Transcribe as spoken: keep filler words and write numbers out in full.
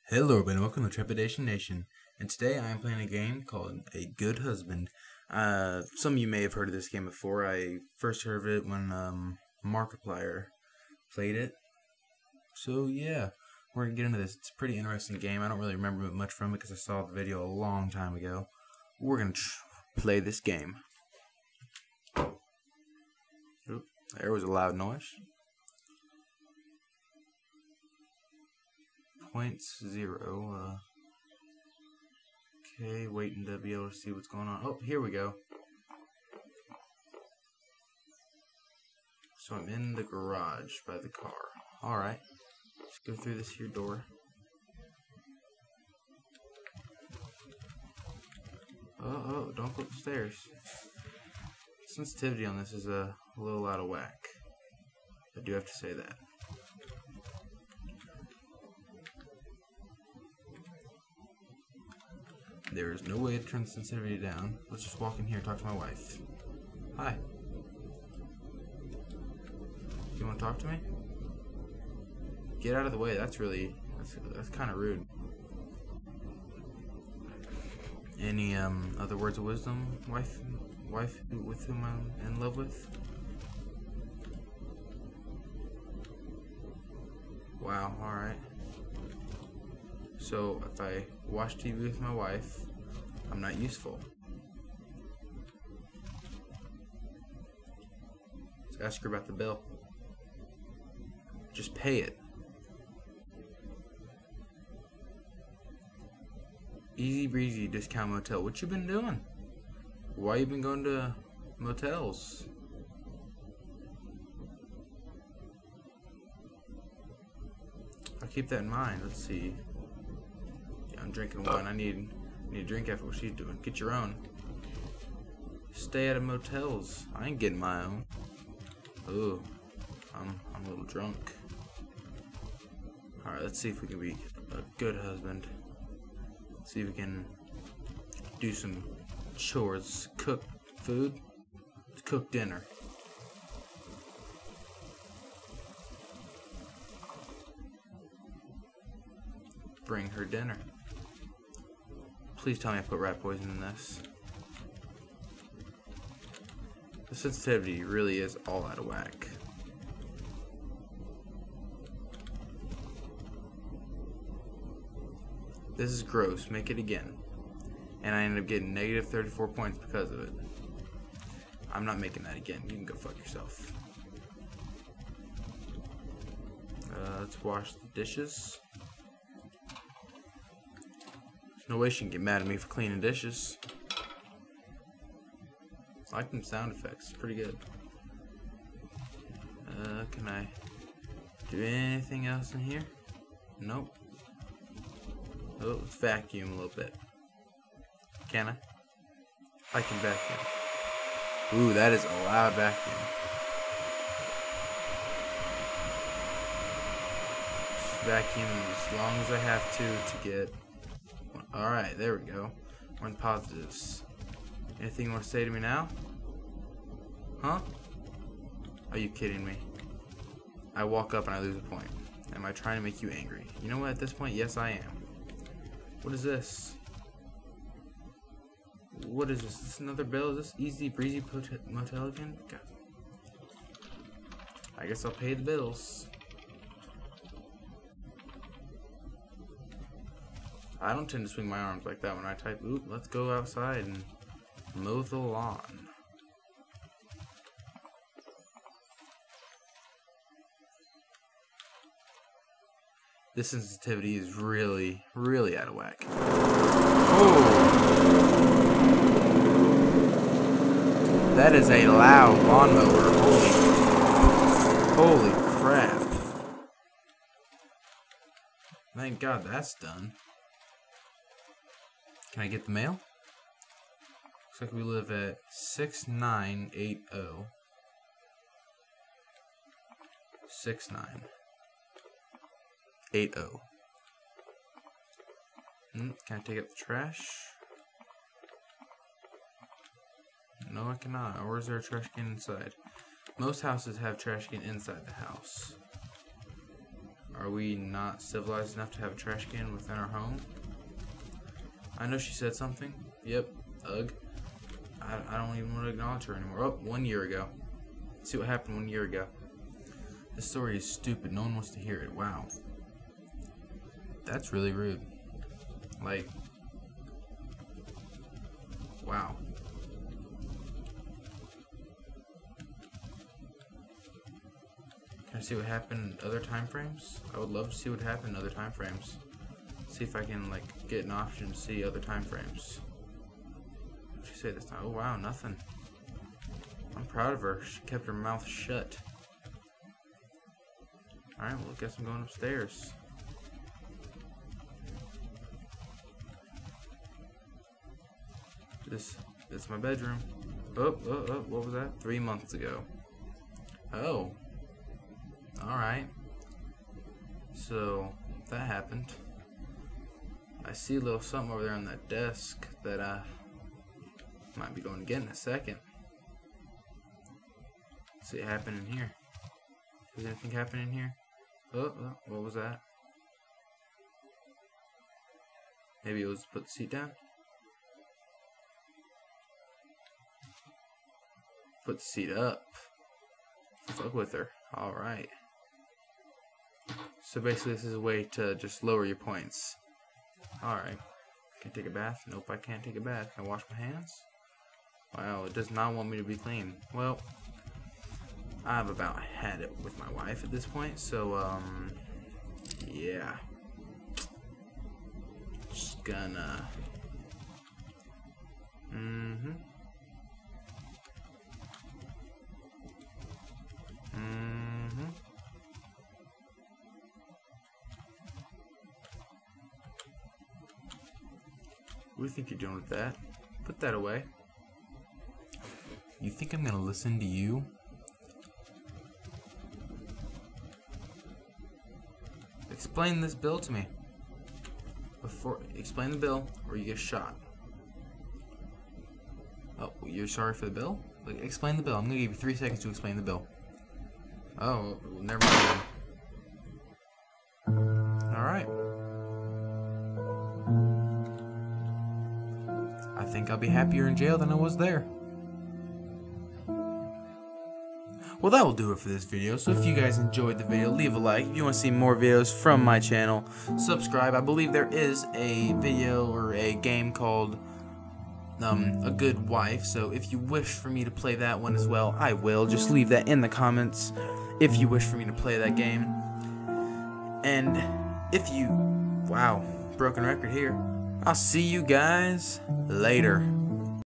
Hello everybody, welcome to Trepidation Nation, and today I am playing a game called A Good Husband. Uh, some of you may have heard of this game before. I first heard of it when um, Markiplier played it. So yeah, we're going to get into this. It's a pretty interesting game. I don't really remember much from it because I saw the video a long time ago. We're going to play this game. Oop, there was a loud noise. Points zero. Uh, okay, waiting to be able to see what's going on. Oh, here we go. So I'm in the garage by the car. Alright, let's go through this here door. Oh, oh, don't go up the stairs. Sensitivity on this is a little out of whack. I do have to say that. There is no way to turn the sensitivity down. Let's just walk in here and talk to my wife. Hi. You want to talk to me? Get out of the way. That's really, that's, that's kind of rude. Any um other words of wisdom, wife, wife with whom I'm in love with? Wow. All right. So if I watch T V with my wife, I'm not useful. Let's ask her about the bill. Just pay it. Easy breezy discount motel. What you been doing? Why you been going to motels? I'll keep that in mind. Let's see. I'm drinking wine. I need need a drink after what she's doing. Get your own. Stay out of motels. I ain't getting my own. Ooh, I'm I'm a little drunk. All right, let's see if we can be a good husband. See if we can do some chores. Cook food. Cook dinner. Bring her dinner. Please tell me I put rat poison in this. The sensitivity really is all out of whack. This is gross. Make it again. And I ended up getting negative thirty-four points because of it. I'm not making that again. You can go fuck yourself. Uh, let's wash the dishes. No way she can get mad at me for cleaning dishes. I like them sound effects. Pretty good. Uh, can I do anything else in here? Nope. Oh, let's vacuum a little bit. Can I? I can vacuum. Ooh, that is a loud vacuum. Just vacuum as long as I have to to get. Alright, there we go. We're in positives. Anything you want to say to me now? Huh? Are you kidding me? I walk up and I lose a point. Am I trying to make you angry? You know what, at this point, yes I am. What is this? What is this? Is this another bill? Is this easy breezy motel again? God. I guess I'll pay the bills. I don't tend to swing my arms like that when I type, oop, let's go outside and mow the lawn. This sensitivity is really, really out of whack. Oh! That is a loud lawnmower. Holy, holy crap. Thank God that's done. Can I get the mail? Looks like we live at six nine eight zero. six nine eight zero. Hmm, can I take out the trash? No, I cannot. Or is there a trash can inside? Most houses have trash can inside the house. Are we not civilized enough to have a trash can within our home? I know she said something. Yep. Ugh. I, I don't even want to acknowledge her anymore. Oh, one year ago. Let's see what happened one year ago. This story is stupid. No one wants to hear it. Wow. That's really rude. Like, wow. Can I see what happened in other time frames? I would love to see what happened in other time frames. See if I can like get an option to see other time frames. What did she say this time? Oh wow, nothing. I'm proud of her. She kept her mouth shut. Alright, well I guess I'm going upstairs. This, this is my bedroom. Oh, oh, oh, what was that? Three months ago. Oh. Alright. So, that happened. I see a little something over there on that desk that I might be going to get in a second. See it happen in here. Does anything happen in here? Oh, oh, what was that? Maybe it was put the seat down? Put the seat up. Fuck with her. Alright. So basically this is a way to just lower your points. Alright. Can I take a bath? Nope, I can't take a bath. Can I wash my hands? Wow, it does not want me to be clean. Well, I've about had it with my wife at this point, so, um, yeah. Just gonna... Mm-hmm. Mm-hmm. What do you think you're doing with that? Put that away. You think I'm gonna listen to you? Explain this bill to me. Before, explain the bill, or you get shot. Oh, you're sorry for the bill? Like, explain the bill. I'm gonna give you three seconds to explain the bill. Oh, well, never mind. Alright. I think I'll be happier in jail than I was there. Well, that will do it for this video. So if you guys enjoyed the video, leave a like. If you want to see more videos from my channel, subscribe. I believe there is a video or a game called um, A Good Wife. So if you wish for me to play that one as well, I will. Just leave that in the comments if you wish for me to play that game. And if you... Wow, broken record here. I'll see you guys later.